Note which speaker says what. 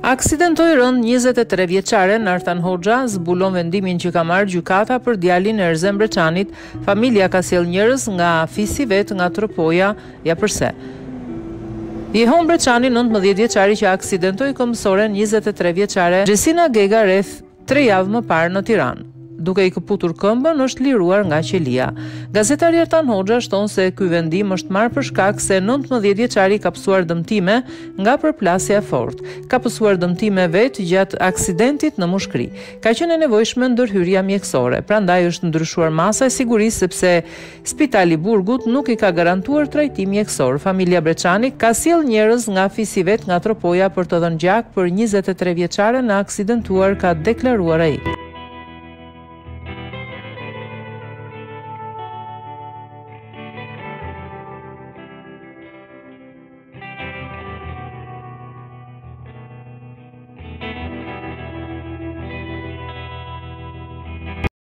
Speaker 1: Aks.dentoi rënd 23 vjeçaren Artan Hoxha zbulon vendimin që ka marrë gjykata për djalin e Erzen Breçanit. Familja ka sjell njerëz nga fisi vet nga tropoja, ja pse. Erzen Breçanit 19 vjeçari që Aks.dentoi mësoren 23 vjeçare Xhesina Gega rreth 3 javë më parë në Tiranë. Duke i këputur këmbën, është liruar nga qelia. Gazetari Artan Hoxha shton se ky vendim është marrë për shkak se 19 vjeçari ka pësuar dëmtime nga përplasja e fortë. Ka pësuar dëmtime vetë gjatë aksidentit në mushkëri. Ka qenë e nevojshme ndërhyrja mjekësore, prandaj është ndryshuar masa e sigurisë sepse Spitali Burgut nuk i ka garantuar trajtim mjekësor. Familja Breçanit ka sjell njerëz nga fisi vet nga tropoja për të dhënë gjak për 23 vjeçaren e aksidentuar, ka deklaruar ai.